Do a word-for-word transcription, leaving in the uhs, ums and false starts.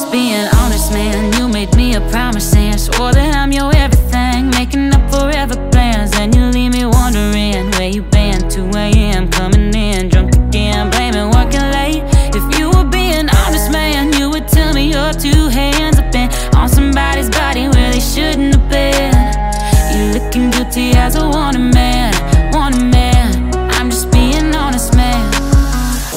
being honest, man. You made me a promise and swore that I'm your